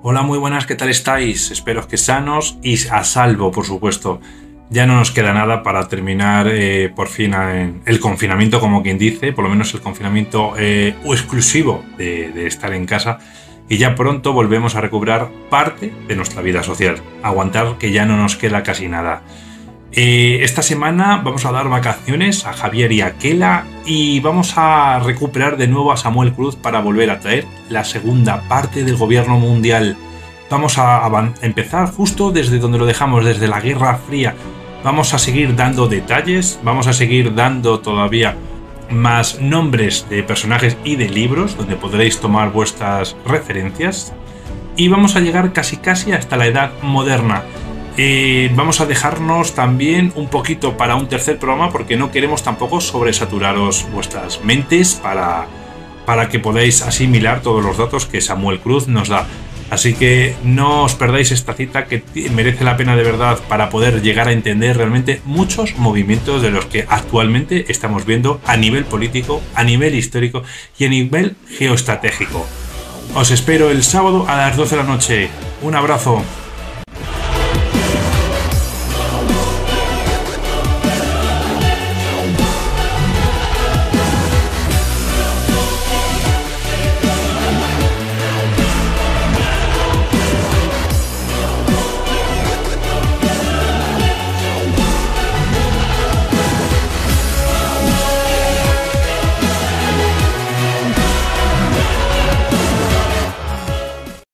Hola, muy buenas, ¿qué tal estáis? Espero que sanos y a salvo, por supuesto. Ya no nos queda nada para terminar por fin el confinamiento, como quien dice, por lo menos el confinamiento exclusivo de estar en casa. Y ya pronto volvemos a recuperar parte de nuestra vida social. Aguantar que ya no nos queda casi nada. Esta semana vamos a dar vacaciones a Javier y a Kela y vamos a recuperar de nuevo a Samuel Cruz para volver a traer la segunda parte del gobierno mundial. Vamos a empezar justo desde donde lo dejamos, desde la Guerra Fría. Vamos a seguir dando detalles, vamos a seguir dando todavía más nombres de personajes y de libros donde podréis tomar vuestras referencias y vamos a llegar casi hasta la Edad Moderna. Vamos a dejarnos también un poquito para un tercer programa porque no queremos tampoco sobresaturaros vuestras mentes para que podáis asimilar todos los datos que Samuel Cruz nos da. Así que no os perdáis esta cita que merece la pena de verdad para poder llegar a entender realmente muchos movimientos de los que actualmente estamos viendo a nivel político, a nivel histórico y a nivel geoestratégico. Os espero el sábado a las 12 de la noche. Un abrazo.